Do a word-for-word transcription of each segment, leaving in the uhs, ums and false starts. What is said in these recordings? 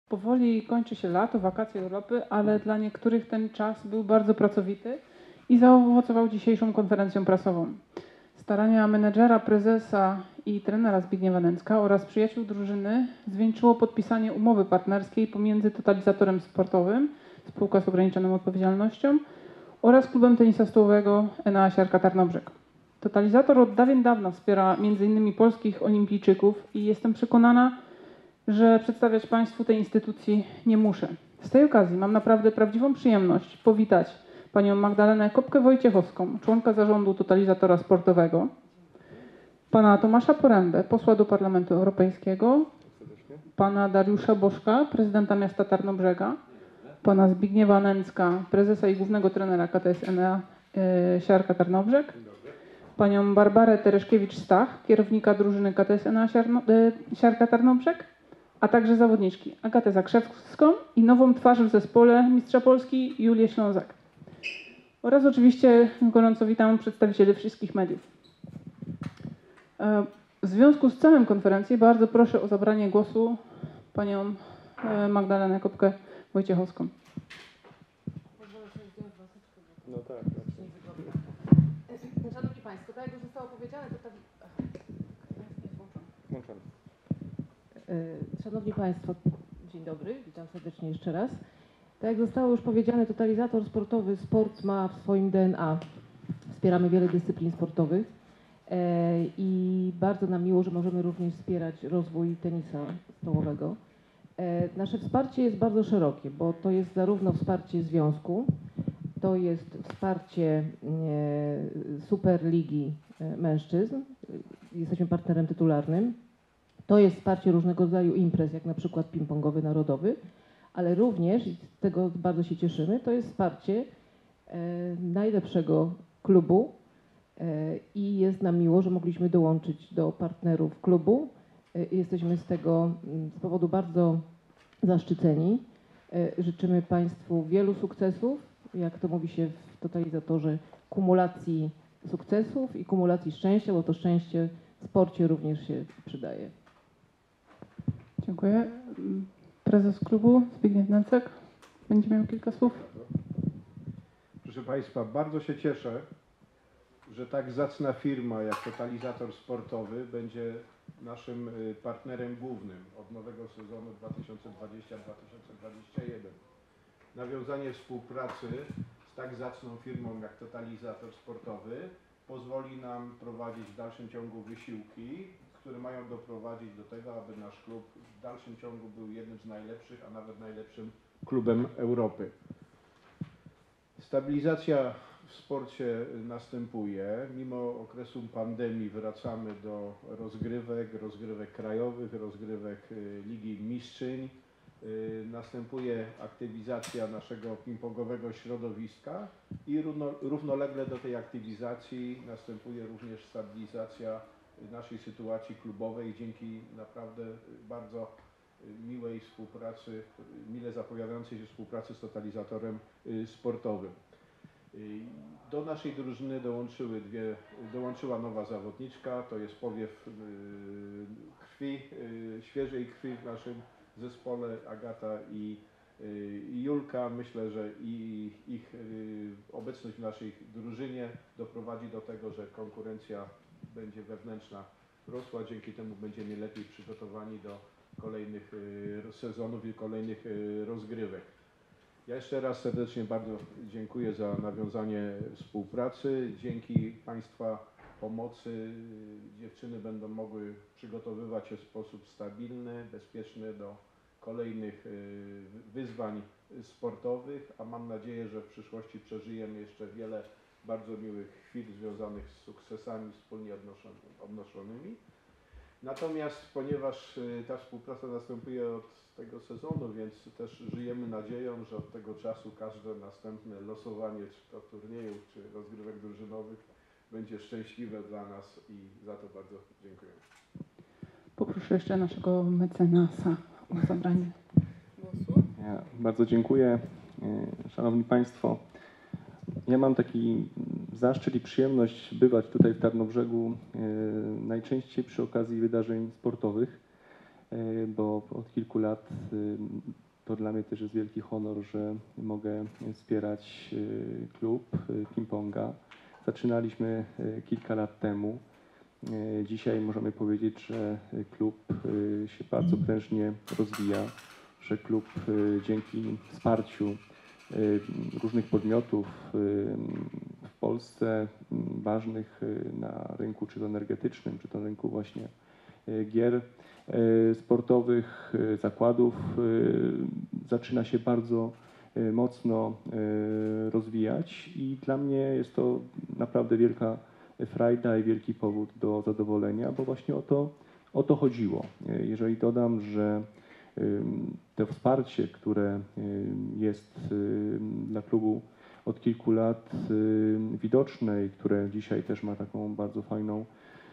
Powoli kończy się lato, wakacje, urlopy, ale dla niektórych ten czas był bardzo pracowity i zaowocował dzisiejszą konferencją prasową. Starania menedżera, prezesa i trenera Zbigniewa Nęcka oraz przyjaciół drużyny zwieńczyło podpisanie umowy partnerskiej pomiędzy Totalizatorem Sportowym, spółka z ograniczoną odpowiedzialnością, oraz klubem tenisa stołowego N A Siarka Tarnobrzeg. Totalizator od dawien dawna wspiera między innymi polskich olimpijczyków i jestem przekonana, że przedstawiać Państwu tej instytucji nie muszę. Z tej okazji mam naprawdę prawdziwą przyjemność powitać panią Magdalenę Kopkę-Wojciechowską, członka zarządu Totalizatora Sportowego, pana Tomasza Porębę, posła do Parlamentu Europejskiego, pana Dariusza Bożka, prezydenta miasta Tarnobrzega, pana Zbigniewa Nęcka, prezesa i głównego trenera K T S N A y, Siarka Tarnobrzeg, panią Barbarę Tereszkiewicz-Stach, kierownika drużyny K T S N A Siarno, y, Siarka Tarnobrzeg, a także zawodniczki Agatę Zakrzewską i nową twarz w zespole mistrza Polski Julię Ślązak. Oraz oczywiście gorąco witam przedstawicieli wszystkich mediów. W związku z celem konferencji bardzo proszę o zabranie głosu panią Magdalenę Kopkę-Wojciechowską. No tak. Szanowni Państwo, tak jak już zostało powiedziane, to tak... Włączamy. Szanowni Państwo, dzień dobry, witam serdecznie jeszcze raz. Tak jak zostało już powiedziane, Totalizator Sportowy sport ma w swoim D N A. Wspieramy wiele dyscyplin sportowych i bardzo nam miło, że możemy również wspierać rozwój tenisa stołowego. Nasze wsparcie jest bardzo szerokie, bo to jest zarówno wsparcie związku, to jest wsparcie Superligi Mężczyzn, jesteśmy partnerem tytularnym. To jest wsparcie różnego rodzaju imprez, jak na przykład ping-pongowy narodowy, ale również, i z tego bardzo się cieszymy, to jest wsparcie e, najlepszego klubu e, i jest nam miło, że mogliśmy dołączyć do partnerów klubu. E, jesteśmy z tego z powodu bardzo zaszczyceni. E, życzymy Państwu wielu sukcesów, jak to mówi się w Totalizatorze, kumulacji sukcesów i kumulacji szczęścia, bo to szczęście w sporcie również się przydaje. Dziękuję. Prezes klubu Zbigniew Nęcek będzie miał kilka słów. Proszę Państwa, bardzo się cieszę, że tak zacna firma jak Totalizator Sportowy będzie naszym partnerem głównym od nowego sezonu dwa tysiące dwudziestego dwa tysiące dwudziestego pierwszego. Nawiązanie współpracy z tak zacną firmą jak Totalizator Sportowy pozwoli nam prowadzić w dalszym ciągu wysiłki, które mają doprowadzić do tego, aby nasz klub w dalszym ciągu był jednym z najlepszych, a nawet najlepszym klubem Europy. Stabilizacja w sporcie następuje. Mimo okresu pandemii wracamy do rozgrywek, rozgrywek krajowych, rozgrywek Ligi Mistrzyń. Następuje aktywizacja naszego ping-pongowego środowiska i równo, równolegle do tej aktywizacji następuje również stabilizacja naszej sytuacji klubowej dzięki naprawdę bardzo miłej współpracy, mile zapowiadającej się współpracy z Totalizatorem Sportowym. Do naszej drużyny dołączyły dwie, dołączyła nowa zawodniczka, to jest powiew krwi, świeżej krwi w naszym zespole, Agata i, i Julka. Myślę, że i ich obecność w naszej drużynie doprowadzi do tego, że konkurencja będzie wewnętrzna rosła, dzięki temu będziemy lepiej przygotowani do kolejnych sezonów i kolejnych rozgrywek. Ja jeszcze raz serdecznie bardzo dziękuję za nawiązanie współpracy. Dzięki Państwa pomocy dziewczyny będą mogły przygotowywać się w sposób stabilny, bezpieczny do kolejnych wyzwań sportowych, a mam nadzieję, że w przyszłości przeżyjemy jeszcze wiele bardzo miłych chwil związanych z sukcesami wspólnie odnoszonymi. Natomiast ponieważ ta współpraca następuje od tego sezonu, więc też żyjemy nadzieją, że od tego czasu każde następne losowanie czy to turniejów, czy rozgrywek drużynowych będzie szczęśliwe dla nas i za to bardzo dziękuję. Poproszę jeszcze naszego mecenasa o zabranie głosu. Ja bardzo dziękuję. Szanowni Państwo, ja mam taki zaszczyt i przyjemność bywać tutaj w Tarnobrzegu najczęściej przy okazji wydarzeń sportowych. bo od kilku lat to dla mnie też jest wielki honor, że mogę wspierać klub ping-ponga. Zaczynaliśmy kilka lat temu. Dzisiaj możemy powiedzieć, że klub się bardzo prężnie rozwija, że klub dzięki wsparciu różnych podmiotów w Polsce, ważnych na rynku czy to energetycznym, czy to rynku właśnie gier sportowych, zakładów, zaczyna się bardzo mocno rozwijać i dla mnie jest to naprawdę wielka frajda i wielki powód do zadowolenia, bo właśnie o to, o to chodziło. Jeżeli dodam, że to wsparcie, które jest dla klubu od kilku lat widoczne i które dzisiaj też ma taką bardzo fajną,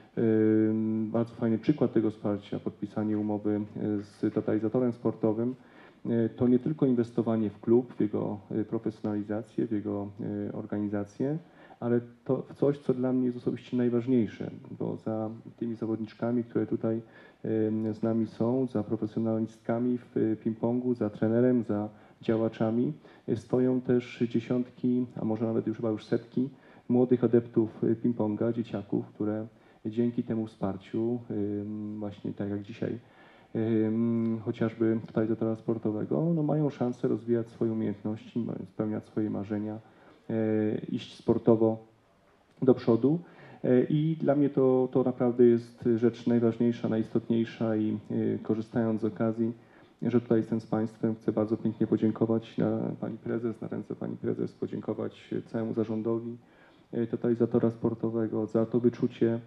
bardzo fajny przykład tego wsparcia, podpisanie umowy z totalizatorem sportowym, to nie tylko inwestowanie w klub, w jego profesjonalizację, w jego organizację, ale to w coś, co dla mnie jest osobiście najważniejsze, bo za tymi zawodniczkami, które tutaj z nami są, za profesjonalistkami w ping-pongu, za trenerem, za działaczami stoją też dziesiątki, a może nawet już chyba już setki młodych adeptów ping-ponga, dzieciaków, które dzięki temu wsparciu, właśnie tak jak dzisiaj, chociażby totalizatora sportowego, no mają szansę rozwijać swoje umiejętności, spełniać swoje marzenia, iść sportowo do przodu i dla mnie to, to naprawdę jest rzecz najważniejsza, najistotniejsza i korzystając z okazji, że tutaj jestem z Państwem, chcę bardzo pięknie podziękować na Pani Prezes, na ręce Pani Prezes, podziękować całemu zarządowi totalizatora sportowego za to wyczucie,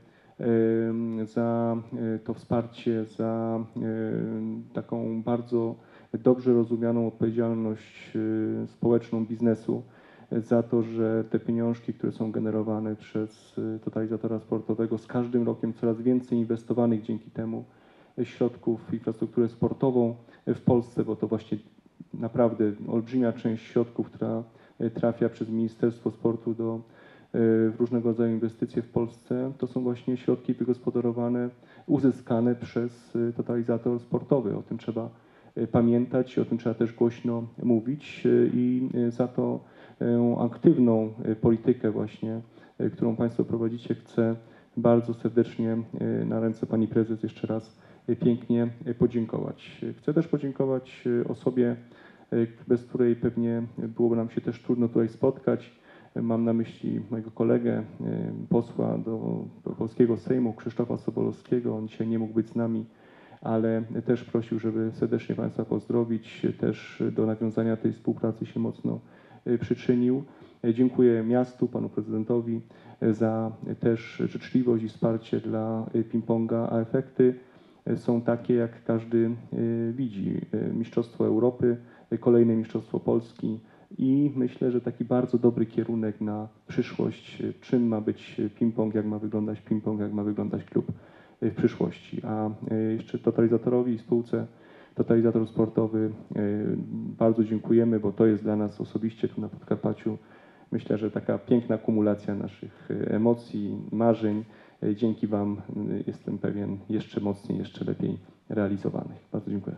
za to wsparcie, za taką bardzo dobrze rozumianą odpowiedzialność społeczną biznesu, za to, że te pieniążki, które są generowane przez totalizatora sportowego, z każdym rokiem coraz więcej inwestowanych dzięki temu środków w infrastrukturę sportową w Polsce, bo to właśnie naprawdę olbrzymia część środków, która trafia przez Ministerstwo Sportu do w różnego rodzaju inwestycje w Polsce, to są właśnie środki wygospodarowane, uzyskane przez totalizator sportowy. O tym trzeba pamiętać, o tym trzeba też głośno mówić i za to aktywną politykę właśnie, którą Państwo prowadzicie, chcę bardzo serdecznie na ręce Pani Prezes jeszcze raz pięknie podziękować. Chcę też podziękować osobie, bez której pewnie byłoby nam się też trudno tutaj spotkać. Mam na myśli mojego kolegę, posła do, do polskiego Sejmu, Krzysztofa Sobolewskiego. On dzisiaj nie mógł być z nami, ale też prosił, żeby serdecznie Państwa pozdrowić. Też do nawiązania tej współpracy się mocno przyczynił. Dziękuję miastu, panu prezydentowi za też życzliwość i wsparcie dla ping-ponga, a efekty są takie, jak każdy widzi. Mistrzostwo Europy, kolejne Mistrzostwo Polski i myślę, że taki bardzo dobry kierunek na przyszłość, czym ma być ping-pong, jak ma wyglądać ping-pong, jak ma wyglądać klub w przyszłości. A jeszcze totalizatorowi i spółce Totalizator Sportowy bardzo dziękujemy, bo to jest dla nas osobiście tu na Podkarpaciu, myślę, że taka piękna kumulacja naszych emocji, marzeń. Dzięki Wam jestem pewien jeszcze mocniej, jeszcze lepiej realizowanych. Bardzo dziękuję.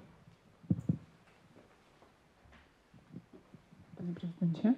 Panie Prezydencie.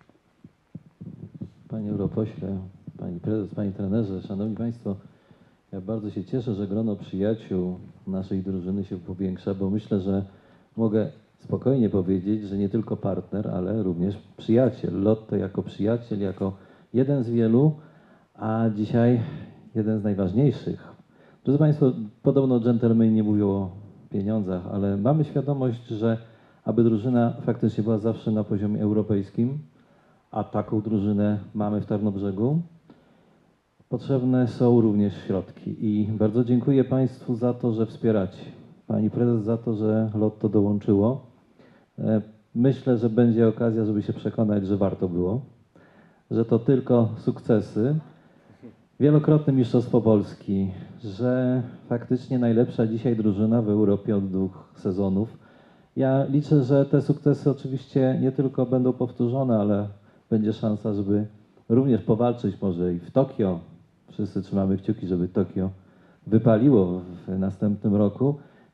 Panie Europośle, Pani Prezes, Panie Trenerze, Szanowni Państwo, ja bardzo się cieszę, że grono przyjaciół naszej drużyny się powiększa, bo myślę, że mogę spokojnie powiedzieć, że nie tylko partner, ale również przyjaciel. Lotto jako przyjaciel, jako jeden z wielu, a dzisiaj jeden z najważniejszych. Drodzy Państwo, podobno dżentelmeni nie mówią o pieniądzach, ale mamy świadomość, że aby drużyna faktycznie była zawsze na poziomie europejskim, a taką drużynę mamy w Tarnobrzegu, potrzebne są również środki i bardzo dziękuję Państwu za to, że wspieracie. Pani Prezes za to, że Lotto dołączyło. Myślę, że będzie okazja, żeby się przekonać, że warto było, że to tylko sukcesy. Wielokrotne Mistrzostwo Polski, że faktycznie najlepsza dzisiaj drużyna w Europie od dwóch sezonów. Ja liczę, że te sukcesy oczywiście nie tylko będą powtórzone, ale będzie szansa, żeby również powalczyć może i w Tokio. Wszyscy trzymamy kciuki, żeby Tokio wypaliło w następnym roku.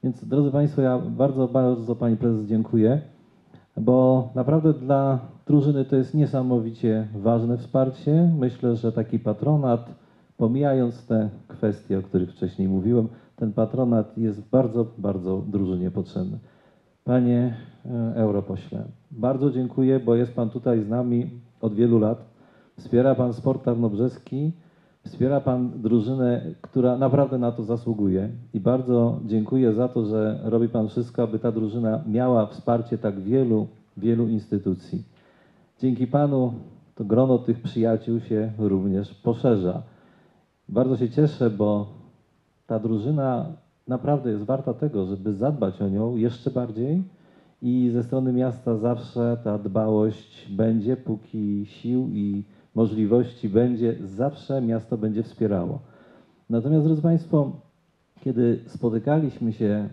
Więc drodzy Państwo, ja bardzo, bardzo Pani Prezes dziękuję, bo naprawdę dla drużyny to jest niesamowicie ważne wsparcie. Myślę, że taki patronat, pomijając te kwestie, o których wcześniej mówiłem, ten patronat jest bardzo, bardzo drużynie potrzebny. Panie e, europośle, bardzo dziękuję, bo jest Pan tutaj z nami od wielu lat. Wspiera Pan sport tarnobrzeski, wspiera Pan drużynę, która naprawdę na to zasługuje i bardzo dziękuję za to, że robi Pan wszystko, aby ta drużyna miała wsparcie tak wielu, wielu instytucji. Dzięki Panu to grono tych przyjaciół się również poszerza. Bardzo się cieszę, bo ta drużyna naprawdę jest warta tego, żeby zadbać o nią jeszcze bardziej i ze strony miasta zawsze ta dbałość będzie, póki sił i możliwości będzie, zawsze miasto będzie wspierało. Natomiast, drodzy Państwo, kiedy spotykaliśmy się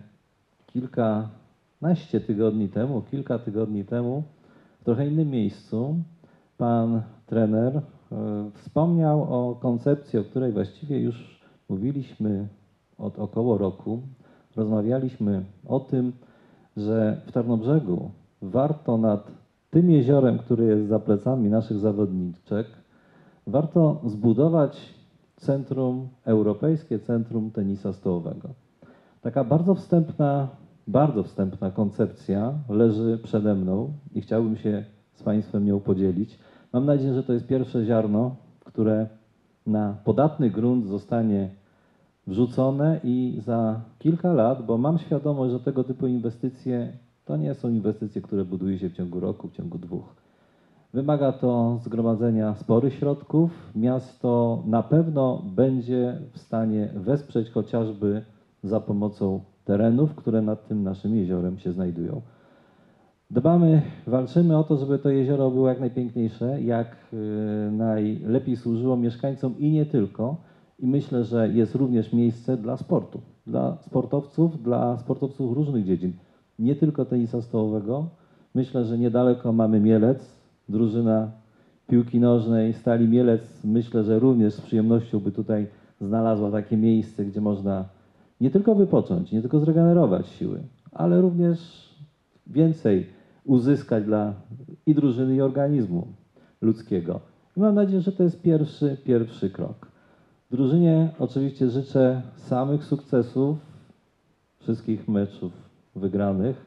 kilkanaście tygodni temu, kilka tygodni temu, w trochę innym miejscu, pan trener e, wspomniał o koncepcji, o której właściwie już mówiliśmy od około roku. Rozmawialiśmy o tym, że w Tarnobrzegu warto nad tym jeziorem, które jest za plecami naszych zawodniczek, warto zbudować centrum, europejskie centrum tenisa stołowego. Taka bardzo wstępna, bardzo wstępna koncepcja leży przede mną i chciałbym się z Państwem nią podzielić. Mam nadzieję, że to jest pierwsze ziarno, które na podatny grunt zostanie wrzucone i za kilka lat, bo mam świadomość, że tego typu inwestycje to nie są inwestycje, które buduje się w ciągu roku, w ciągu dwóch. Wymaga to zgromadzenia sporych środków. Miasto na pewno będzie w stanie wesprzeć chociażby za pomocą terenów, które nad tym naszym jeziorem się znajdują. Dbamy, walczymy o to, żeby to jezioro było jak najpiękniejsze, jak y, najlepiej służyło mieszkańcom i nie tylko. I myślę, że jest również miejsce dla sportu, dla sportowców, dla sportowców różnych dziedzin, nie tylko tenisa stołowego. Myślę, że niedaleko mamy Mielec, drużyna piłki nożnej Stali Mielec. Myślę, że również z przyjemnością by tutaj znalazła takie miejsce, gdzie można nie tylko wypocząć, nie tylko zregenerować siły, ale również więcej uzyskać dla i drużyny, i organizmu ludzkiego. I mam nadzieję, że to jest pierwszy, pierwszy krok. Drużynie oczywiście życzę samych sukcesów, wszystkich meczów wygranych.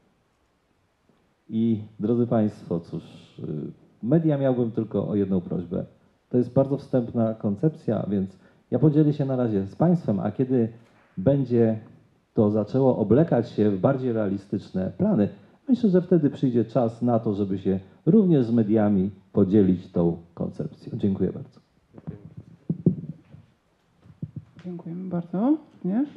I drodzy Państwo, cóż, media miałbym tylko o jedną prośbę. To jest bardzo wstępna koncepcja, więc ja podzielę się na razie z Państwem, a kiedy będzie to zaczęło oblekać się w bardziej realistyczne plany, myślę, że wtedy przyjdzie czas na to, żeby się również z mediami podzielić tą koncepcją. Dziękuję bardzo. Dziękujemy bardzo. Również.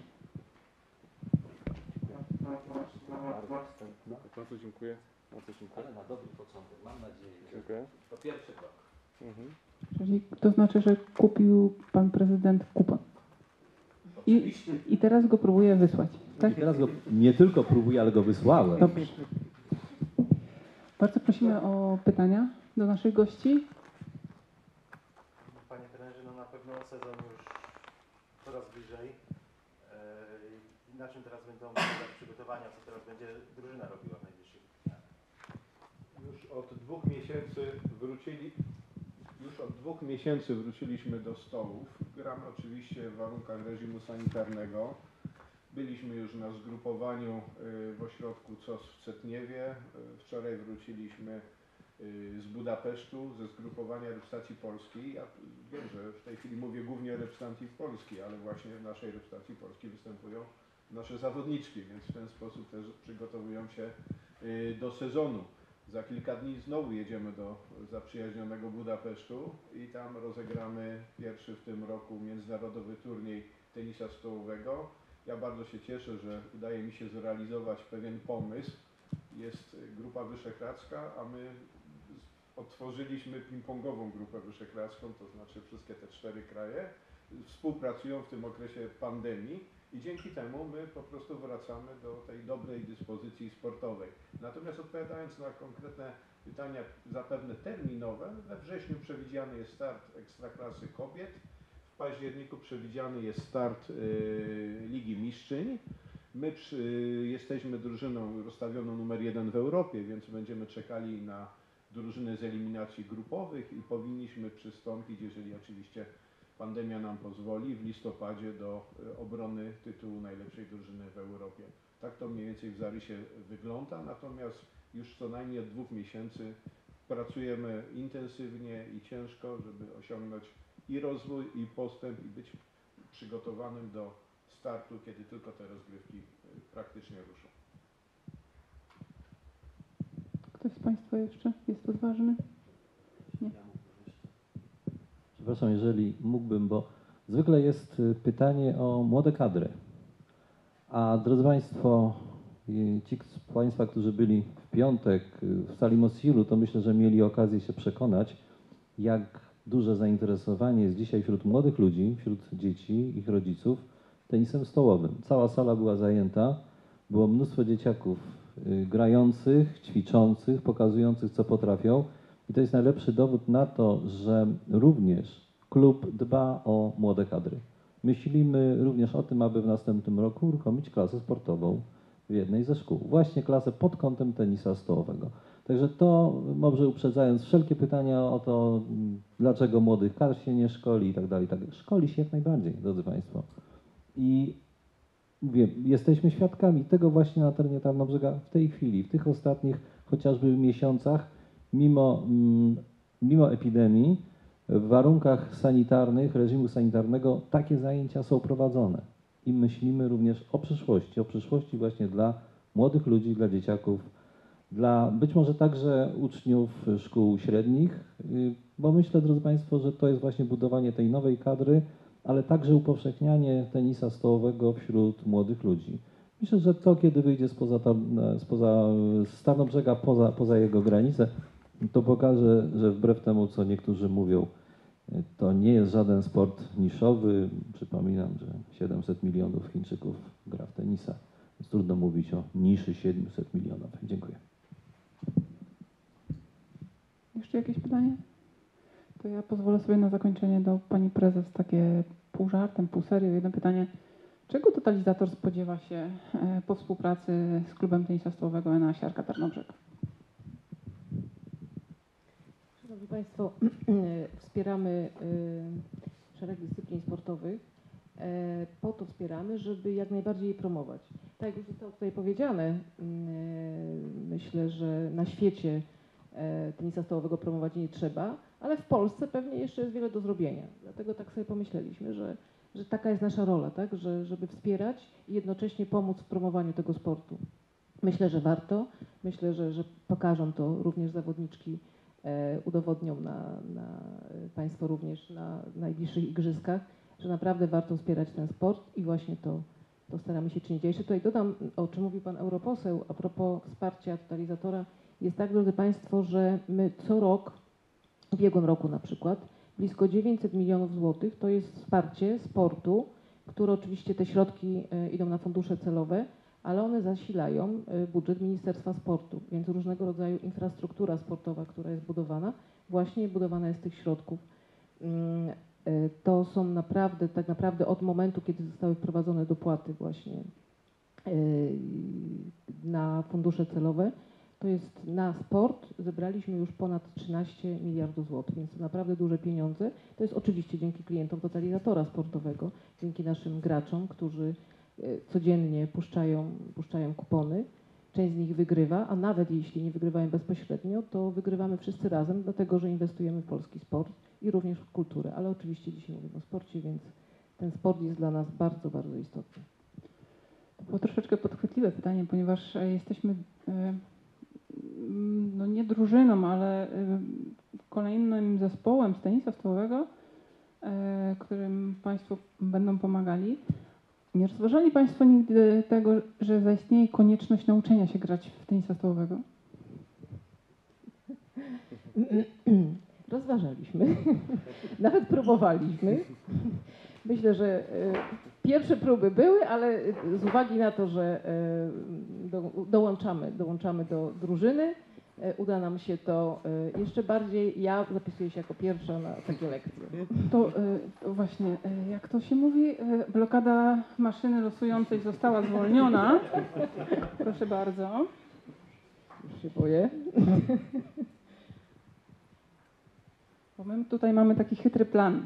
Bardzo dziękuję. Bardzo dziękuję. Ale na dobry początek, mam nadzieję. Dziękuję. To pierwszy krok. Mhm. Czyli to znaczy, że kupił pan prezydent kupon. I, i teraz go próbuje wysłać. Tak? I teraz go nie tylko próbuję, ale go wysłałem. Dobrze. Bardzo prosimy o pytania do naszych gości. Panie trenerze, no na pewno sezon już coraz bliżej. Yy, Na czym teraz będą polegać przygotowania? Co teraz będzie drużyna robiła w najbliższych dniach? Już od dwóch miesięcy wrócili, już od dwóch miesięcy wróciliśmy do stołów. Gramy oczywiście w warunkach reżimu sanitarnego. Byliśmy już na zgrupowaniu y, w ośrodku C O S w Cetniewie. Y, Wczoraj wróciliśmy y, z Budapesztu, ze zgrupowania reprezentacji Polski. Ja wiem, że w tej chwili mówię głównie o reprezentacji Polski, ale właśnie w naszej reprezentacji Polski występują nasze zawodniczki, więc w ten sposób też przygotowują się y, do sezonu. Za kilka dni znowu jedziemy do zaprzyjaźnionego Budapesztu i tam rozegramy pierwszy w tym roku międzynarodowy turniej tenisa stołowego. Ja bardzo się cieszę, że udaje mi się zrealizować pewien pomysł. Jest Grupa Wyszehradzka, a my otworzyliśmy ping-pongową Grupę Wyszehradzką, to znaczy wszystkie te cztery kraje współpracują w tym okresie pandemii i dzięki temu my po prostu wracamy do tej dobrej dyspozycji sportowej. Natomiast odpowiadając na konkretne pytania zapewne terminowe, we wrześniu przewidziany jest start Ekstraklasy Kobiet, w październiku przewidziany jest start y, Ligi Mistrzyń. My przy, jesteśmy drużyną rozstawioną numer jeden w Europie, więc będziemy czekali na drużyny z eliminacji grupowych i powinniśmy przystąpić, jeżeli oczywiście pandemia nam pozwoli, w listopadzie do obrony tytułu najlepszej drużyny w Europie. Tak to mniej więcej w zarysie wygląda, natomiast już co najmniej od dwóch miesięcy pracujemy intensywnie i ciężko, żeby osiągnąć i rozwój, i postęp, i być przygotowanym do startu, kiedy tylko te rozgrywki praktycznie ruszą. Ktoś z Państwa jeszcze jest odważny? Nie. Przepraszam, jeżeli mógłbym, bo zwykle jest pytanie o młode kadry. A drodzy Państwo, ci z Państwa, którzy byli w piątek w sali Mosilu, to myślę, że mieli okazję się przekonać, jak duże zainteresowanie jest dzisiaj wśród młodych ludzi, wśród dzieci, ich rodziców, tenisem stołowym. Cała sala była zajęta, było mnóstwo dzieciaków grających, ćwiczących, pokazujących, co potrafią. I to jest najlepszy dowód na to, że również klub dba o młode kadry. Myślimy również o tym, aby w następnym roku uruchomić klasę sportową w jednej ze szkół. Właśnie klasę pod kątem tenisa stołowego. Także to, może uprzedzając wszelkie pytania o to, dlaczego młodych kadr się nie szkoli i tak dalej, tak szkoli się jak najbardziej, drodzy Państwo. I mówię, jesteśmy świadkami tego właśnie na terenie Tarnobrzega w tej chwili, w tych ostatnich chociażby miesiącach, mimo, mimo epidemii, w warunkach sanitarnych, reżimu sanitarnego, takie zajęcia są prowadzone. I myślimy również o przyszłości, o przyszłości właśnie dla młodych ludzi, dla dzieciaków, dla być może także uczniów szkół średnich, bo myślę, drodzy Państwo, że to jest właśnie budowanie tej nowej kadry, ale także upowszechnianie tenisa stołowego wśród młodych ludzi. Myślę, że to, kiedy wyjdzie spoza, spoza z Tarnobrzega, poza, poza jego granice, to pokaże, że wbrew temu, co niektórzy mówią, to nie jest żaden sport niszowy. Przypominam, że siedemset milionów Chińczyków gra w tenisa, więc trudno mówić o niszy siedmiuset milionów. Dziękuję. Jeszcze jakieś pytanie? To ja pozwolę sobie na zakończenie do Pani Prezes takie pół żartem, pół serio. Jedno pytanie. Czego Totalizator spodziewa się po współpracy z klubem tenisa stołowego Enea Siarka Tarnobrzeg? Szanowni Państwo, wspieramy szereg dyscyplin sportowych. Po to wspieramy, żeby jak najbardziej je promować. Tak jak już zostało tutaj powiedziane, myślę, że na świecie tenisa stołowego promować nie trzeba, ale w Polsce pewnie jeszcze jest wiele do zrobienia. Dlatego tak sobie pomyśleliśmy, że, że taka jest nasza rola, tak? że, żeby wspierać i jednocześnie pomóc w promowaniu tego sportu. Myślę, że warto. Myślę, że, że pokażą to również zawodniczki, e, udowodnią na, na Państwo również na najbliższych igrzyskach, że naprawdę warto wspierać ten sport i właśnie to, to staramy się czynić. Ja jeszcze tutaj dodam, o czym mówił Pan europoseł, a propos wsparcia Totalizatora. Jest tak, drodzy Państwo, że my co rok, w ubiegłym roku na przykład, blisko dziewięćset milionów złotych to jest wsparcie sportu, które oczywiście te środki idą na fundusze celowe, ale one zasilają budżet Ministerstwa Sportu, więc różnego rodzaju infrastruktura sportowa, która jest budowana, właśnie budowana jest z tych środków. To są naprawdę, tak naprawdę od momentu, kiedy zostały wprowadzone dopłaty właśnie na fundusze celowe, to jest na sport zebraliśmy już ponad trzynaście miliardów złotych, więc to naprawdę duże pieniądze. To jest oczywiście dzięki klientom Totalizatora sportowego, dzięki naszym graczom, którzy codziennie puszczają, puszczają kupony. Część z nich wygrywa, a nawet jeśli nie wygrywają bezpośrednio, to wygrywamy wszyscy razem, dlatego że inwestujemy w polski sport i również w kulturę. Ale oczywiście dzisiaj mówimy o sporcie, więc ten sport jest dla nas bardzo, bardzo istotny. To było troszeczkę podchwytliwe pytanie, ponieważ jesteśmy no nie drużyną, ale kolejnym zespołem z tenisa stołowego, którym Państwo będą pomagali. Nie rozważali Państwo nigdy tego, że zaistnieje konieczność nauczenia się grać w tenisa stołowego? Rozważaliśmy, nawet próbowaliśmy. Myślę, że pierwsze próby były, ale z uwagi na to, że do, dołączamy, dołączamy do drużyny, e, uda nam się to e, jeszcze bardziej. Ja zapisuję się jako pierwsza na takie lekcje. To, y, to właśnie, y, jak to się mówi, y, blokada maszyny losującej została zwolniona. Proszę bardzo. Już się boję. Bo my tutaj mamy taki chytry plan.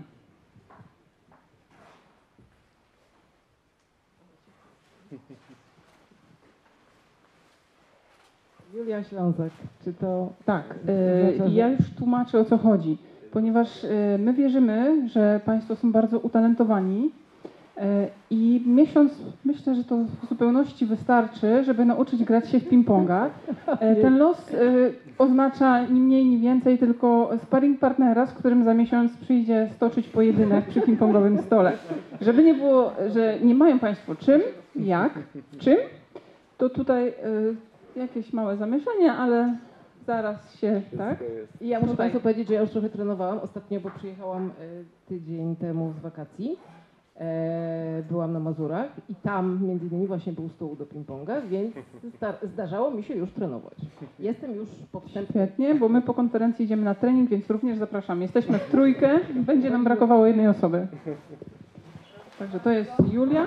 Julia Ślązak, czy to... Tak, Znaczy, y, że- ja już tłumaczę, o co chodzi. Ponieważ y, my wierzymy, że Państwo są bardzo utalentowani y, i miesiąc, myślę, że to w zupełności wystarczy, żeby nauczyć grać się w ping-ponga. Y, Ten los y, oznacza ni mniej, ni więcej, tylko sparring partnera, z którym za miesiąc przyjdzie stoczyć pojedynek przy ping-pongowym stole. Żeby nie było, że nie mają Państwo czym, jak, czym, to tutaj y, jakieś małe zamieszanie, ale zaraz się, tak? Wszystko jest. I ja muszę Tutaj. Państwu powiedzieć, że ja już trochę trenowałam ostatnio, bo przyjechałam e, tydzień temu z wakacji. E, byłam na Mazurach i tam między innymi właśnie był stół do ping-ponga, więc zda- zdarzało mi się już trenować. Jestem już podstępnie. Świetnie, bo my po konferencji idziemy na trening, więc również zapraszamy. Jesteśmy w trójkę, będzie nam brakowało jednej osoby. Także to jest Julia.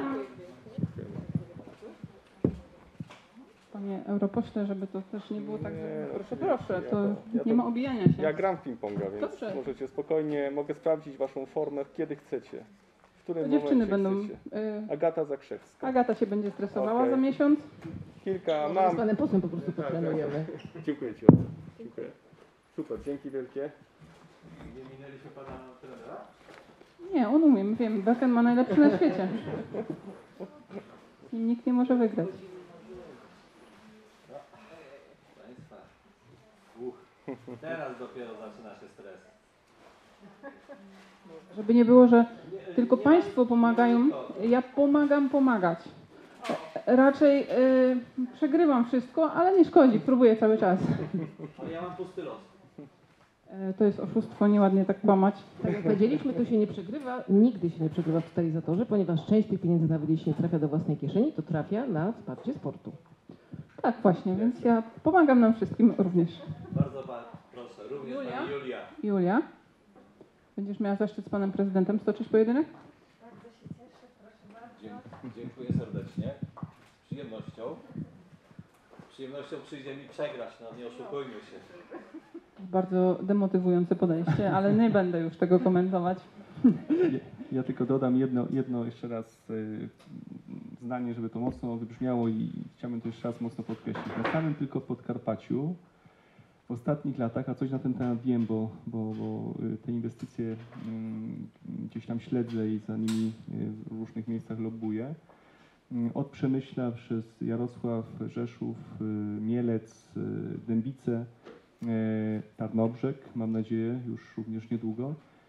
Panie europośle, żeby to też nie było tak, że Nie, proszę, oczywiście. proszę, Ja to to- ja nie to- ma obijania się. Ja gram w ping-ponga, więc Dobrze. możecie spokojnie, mogę sprawdzić waszą formę kiedy chcecie. W którym To dziewczyny momencie będą... chcecie. y, Agata Zakrzewska. Agata się będzie stresowała Okej. za miesiąc. Kilka Może z mam. Panem posłem po prostu potrenujemy. Dziękuję ci bardzo. Dziękuję. Super, dzięki wielkie. Nie minęliśmy pana trenera? Nie, on umie, wiem, Becken ma najlepszy na świecie. I nikt nie może wygrać. Państwa. Uch, teraz dopiero zaczyna się stres. Żeby nie było, że tylko Państwo pomagają, ja pomagam pomagać. Raczej y, przegrywam wszystko, ale nie szkodzi, próbuję cały czas. Ale ja mam pusty los. Y, to jest oszustwo, nieładnie tak kłamać. Tak jak powiedzieliśmy, tu się nie przegrywa, nigdy się nie przegrywa w totalizatorze, ponieważ część tych pieniędzy, nawet jeśli nie trafia do własnej kieszeni, to trafia na wsparcie sportu. Tak właśnie, więc ja pomagam nam wszystkim również. Bardzo pan, proszę, również Julia? pani Julia. Julia, będziesz miała zaszczyt z panem prezydentem stoczyć pojedynek? Dzie- Dziękuję serdecznie. Z przyjemnością. Z przyjemnością przyjdzie mi przegrać, no nie oszukujmy się. Bardzo demotywujące podejście, ale nie będę już tego komentować. Ja, ja tylko dodam jedno, jedno jeszcze raz y, zdanie, żeby to mocno wybrzmiało i chciałbym to jeszcze raz mocno podkreślić. Na samym tylko Podkarpaciu w ostatnich latach, a coś na ten temat wiem, bo, bo, bo y, te inwestycje y, gdzieś tam śledzę i za nimi y, w różnych miejscach lobbuję. Y, Od Przemyśla przez Jarosław, Rzeszów, y, Mielec, y, Dębice, y, Tarnobrzeg, mam nadzieję, już również niedługo.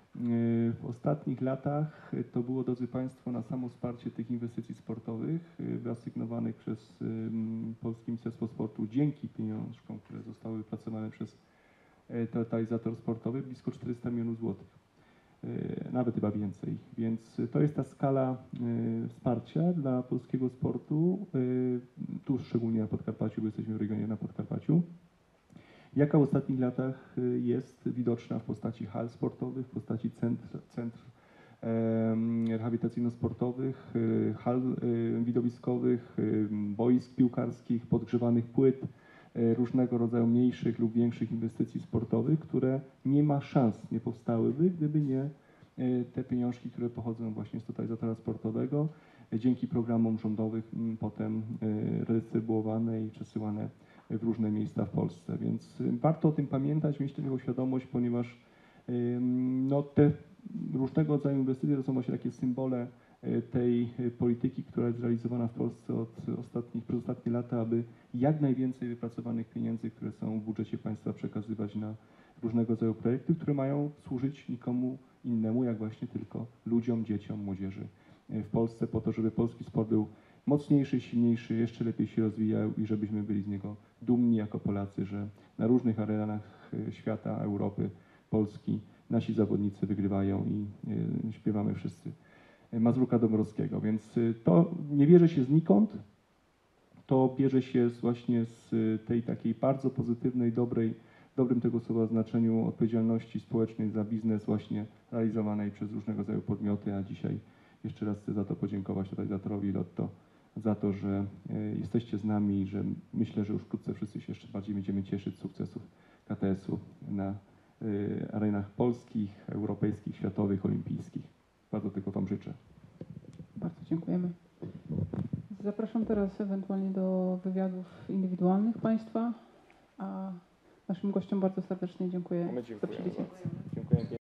W ostatnich latach to było, drodzy Państwo, na samo wsparcie tych inwestycji sportowych wyasygnowanych przez ym, Polskie Ministerstwo Sportu dzięki pieniążkom, które zostały wypracowane przez e, totalizator sportowy, blisko czterysta milionów złotych. E, Nawet chyba więcej. Więc to jest ta skala e, wsparcia dla polskiego sportu, e, tu szczególnie na Podkarpaciu, bo jesteśmy w regionie na Podkarpaciu, jaka w ostatnich latach y, jest widoczna w postaci hal sportowych, w postaci centr, centr em, rehabilitacyjno-sportowych, y, hal y, widowiskowych, y, boisk piłkarskich, podgrzewanych płyt, y, różnego rodzaju mniejszych lub większych inwestycji sportowych, które nie ma szans, nie powstałyby, gdyby nie y, te pieniążki, które pochodzą właśnie z totalizatora sportowego, y, dzięki programom rządowych m, potem y, redystrybuowane i przesyłane w różne miejsca w Polsce, więc y, warto o tym pamiętać, mieć tego świadomość, ponieważ ym, no, te różnego rodzaju inwestycje to są właśnie takie symbole y, tej y, polityki, która jest realizowana w Polsce od ostatnich, przez ostatnie lata, aby jak najwięcej wypracowanych pieniędzy, które są w budżecie państwa, przekazywać na różnego rodzaju projekty, które mają służyć nikomu innemu, jak właśnie tylko ludziom, dzieciom, młodzieży y, w Polsce, po to, żeby polski sport był mocniejszy, silniejszy, jeszcze lepiej się rozwijał i żebyśmy byli z niego dumni jako Polacy, że na różnych arenach y, świata, Europy, Polski nasi zawodnicy wygrywają i y, śpiewamy wszyscy Mazurka Dąbrowskiego. Więc y, to nie bierze się znikąd, to bierze się z właśnie z tej takiej bardzo pozytywnej, dobrej, dobrym tego słowa znaczeniu odpowiedzialności społecznej za biznes właśnie realizowanej przez różnego rodzaju podmioty, a dzisiaj jeszcze raz chcę za to podziękować totalizatorowi Lotto za to, że e, jesteście z nami i że myślę, że już wkrótce wszyscy się jeszcze bardziej będziemy cieszyć z sukcesów K T S-u na y, arenach polskich, europejskich, światowych, olimpijskich. Bardzo tego Wam życzę. Bardzo dziękujemy. Zapraszam teraz ewentualnie do wywiadów indywidualnych Państwa, a naszym gościom bardzo serdecznie dziękuję My za dziękujemy przybycie. bardzo. Dziękuję.